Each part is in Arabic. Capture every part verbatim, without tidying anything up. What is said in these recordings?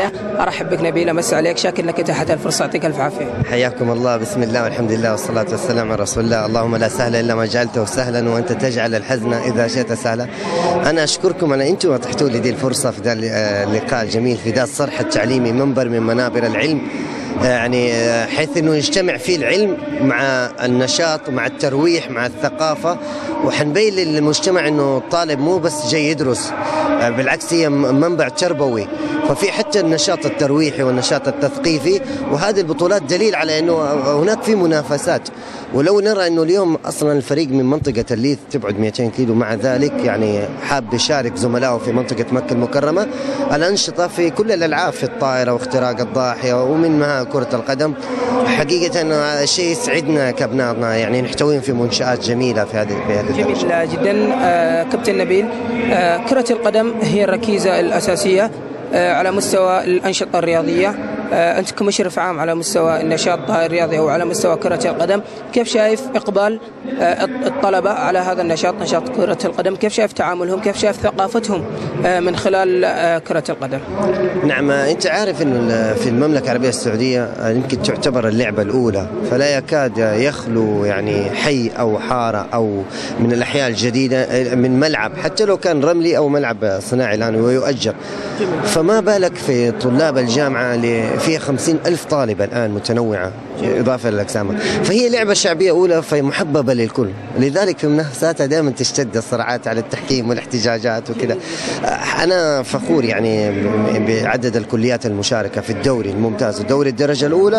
البداية أرحب بك نبيل، أمس عليك، شاكر لك إتاحة الفرصة، يعطيك ألف عافية. حياكم الله، بسم الله والحمد لله والصلاة والسلام على رسول الله. اللهم لا سهل إلا ما جعلته سهلا وأنت تجعل الحزن إذا شئت سهلا. أنا أشكركم على أنتم أتحتوا لي دي الفرصة في ذا اللقاء الجميل في ذا الصرح التعليمي، منبر من منابر العلم، يعني حيث أنه يجتمع فيه العلم مع النشاط ومع الترويح مع الثقافة، وحنبين للمجتمع أنه الطالب مو بس جاي يدرس، بالعكس هي منبع تربوي، ففي حتى النشاط الترويحي والنشاط التثقيفي. وهذه البطولات دليل على أنه هناك في منافسات. ولو نرى أنه اليوم أصلا الفريق من منطقة الليث تبعد مئتين كيلو، مع ذلك يعني حاب يشارك زملائه في منطقة مكة المكرمة الأنشطة في كل الألعاب، في الطائرة واختراق الضاحية ومنها كرة القدم. حقيقة أنه هذا الشيء يسعدنا كأبنائنا، يعني نحتويهم في منشآت جميلة في هذه في جميل جدا. آه كابتن نبيل، آه كرة القدم هي الركيزة الأساسية آه على مستوى الأنشطة الرياضية. آه أنت كمشرف عام على مستوى النشاط الرياضي أو على مستوى كرة القدم، كيف شايف إقبال آه الطلبة على هذا النشاط، نشاط كرة القدم؟ كيف شايف تعاملهم؟ كيف شايف ثقافتهم آه من خلال آه كرة القدم؟ نعم، أنت عارف أنه في المملكة العربية السعودية يمكن تعتبر اللعبة الأولى، فلا يكاد يخلو يعني حي أو حارة أو من الأحياء الجديدة من ملعب، حتى لو كان رملي أو ملعب صناعي الآن ويؤجر. فما بالك في طلاب الجامعة اللي فيها خمسين ألف طالب الآن متنوعة إضافة للأقسام، فهي لعبة شعبية أولى، فهي محببة للكل. لذلك في منافساتها دائما تشتد الصراعات على التحكيم والاحتجاجات وكذا. أنا فخور يعني بعدد الكليات المشاركة في الدوري الممتاز ودوري الدرجة الأولى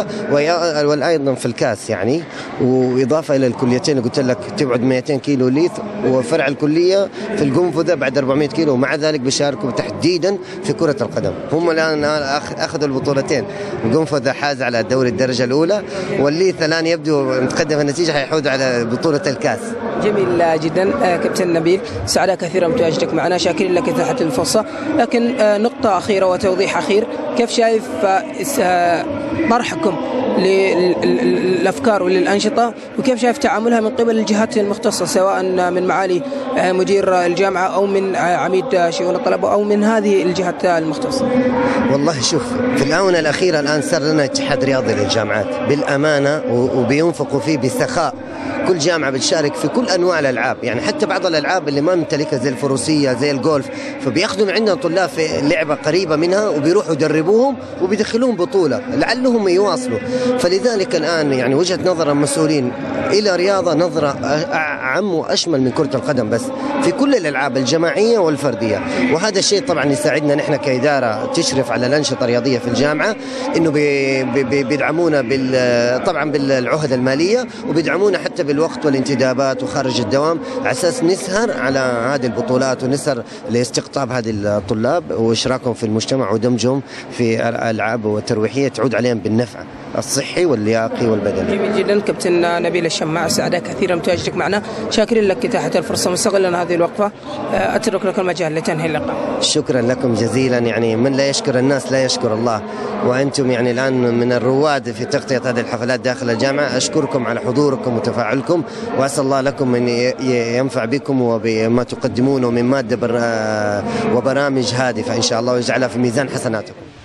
وأيضا في الكاس، يعني وإضافة إلى الكليتين اللي قلت لك تبعد مئتين كيلو ليث، وفرع الكلية في القنفذة بعد أربعمئة كيلو، ومع ذلك بيشاركوا تحديدا في كرة القدم. هم الآن أخذوا البطولتين، القنفذة حاز على دوري الدرجة الأولى، والليث الآن يبدو متقدم النتيجة حيحوز على بطولة الكاس. جميل جدا. كابتن نبيل، سعادة كثيرا بتواجدك معنا، شاكرين لك إتاحة الفرصة. لكن نقطة أخيرة وتوضيح أخير، كيف شايف طرحكم للأفكار وللأنشطة، وكيف شايف تعاملها من قبل الجهات المختصة، سواء من معالي مدير الجامعة أو من عميد شؤون الطلبة أو من هذه الجهات المختصة؟ والله شوف، في الآونة الأخيرة الآن صار لنا اتحاد رياضي للجامعات بالأمانة، وبينفقوا فيه بسخاء. كل جامعة بتشارك في كل أنواع الألعاب، يعني حتى بعض الألعاب اللي ما نمتلكها زي الفروسية زي الجولف، فبياخذوا من عندنا طلاب في لعبة قريبة منها وبيروحوا يدربوهم وبيدخلوهم بطولة لعلهم يواصلوا. فلذلك الآن يعني وجهة نظر المسؤولين إلى رياضة نظرة أعم وأشمل من كرة القدم، بس في كل الألعاب الجماعية والفردية. وهذا الشيء طبعا يساعدنا نحن كإدارة تشرف على الأنشطة الرياضية في الجامعة، إنه بي بي بيدعمونا بال طبعا بالعهد المالية، وبيدعمونا حتى بالوقت والانتدابات وخارج الدوام، على أساس نسهر على هذه البطولات ونسهر لاستقطاب هذه الطلاب وإشراكهم في المجتمع ودمجهم في الألعاب والترويحية تعود عليهم بالنفع الصحي واللياقي والبدني. جميل جدا. كابتن نبيل الشماع، سعادة كثيرا بتواجدك معنا، شاكرين لك إتاحة الفرصة، مستغلا هذه الوقفة أترك لك المجال لتنهي اللقاء. شكرا لكم جزيلا. يعني من لا يشكر الناس لا يشكر الله، وأنتم يعني الآن من الرواد في تغطية هذه الحفلات داخل الجامعة. أشكركم على حضوركم وتفاعلكم، وأسأل الله لكم أن ينفع بكم وبما تقدمونه من مادة وبرامج هادفة إن شاء الله، ويجعلها في ميزان حسناتكم.